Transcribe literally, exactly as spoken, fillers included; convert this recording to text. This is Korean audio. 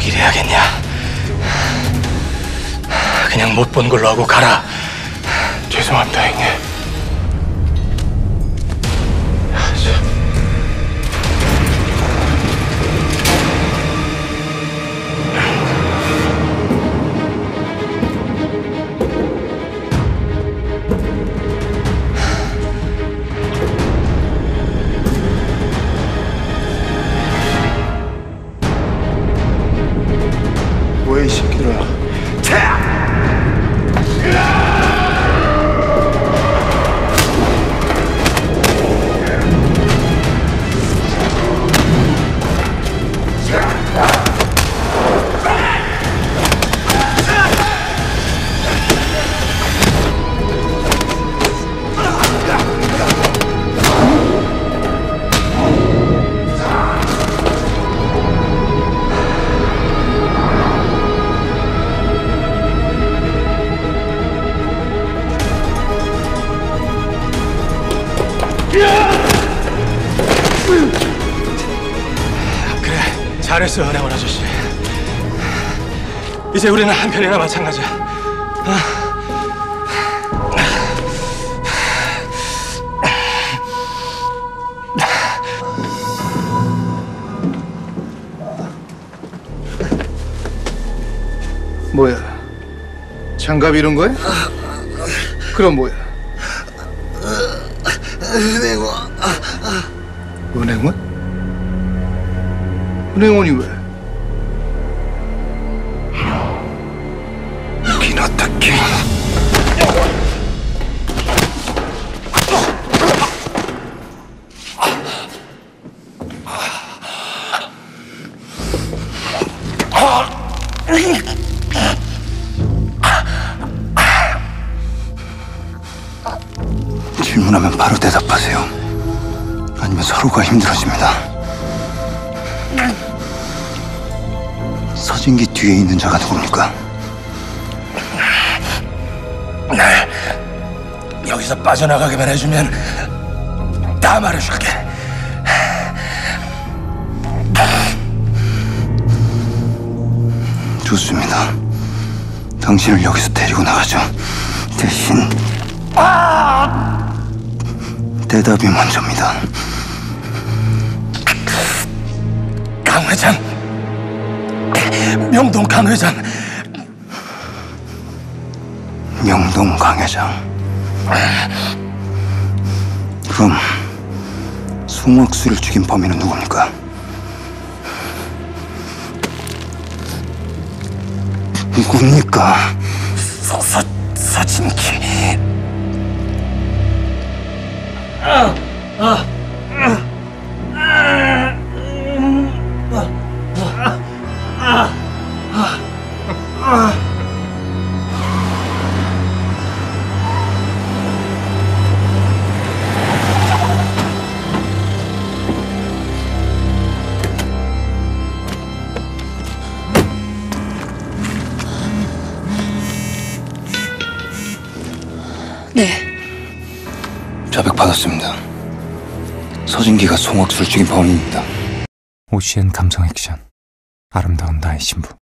이래야겠냐? 그냥 못 본 걸로 하고 가라. 죄송합니다, 형님. 뭐야 이 새끼들아. 그래, 잘했어, 은행원 아저씨. 이제 우리는 한편이나 마찬가지야. 어? 뭐야? 장갑 이런 거야? 그럼 뭐야? 은행원. 은행원? 은행원이 왜? 여긴 어떻게? 질문하면 바로 대답하세요. 아니면 서로가 힘들어집니다. 서진기 뒤에 있는 자가 누굽니까? 날 여기서 빠져나가기만 해주면 다 말해줄게. 좋습니다. 당신을 여기서 데리고 나가죠. 대신 대답이 먼저입니다. 강 회장, 명동 강 회장. 명동 강 회장. 그럼 송학수를 죽인 범인은 누굽니까? 누굽니까? 서, 서, 서진기. 네. 자백 받았습니다. 서진기가 송학수를 죽인 범인입니다. 오씨엔 감성 액션 아름다운 나의 신부.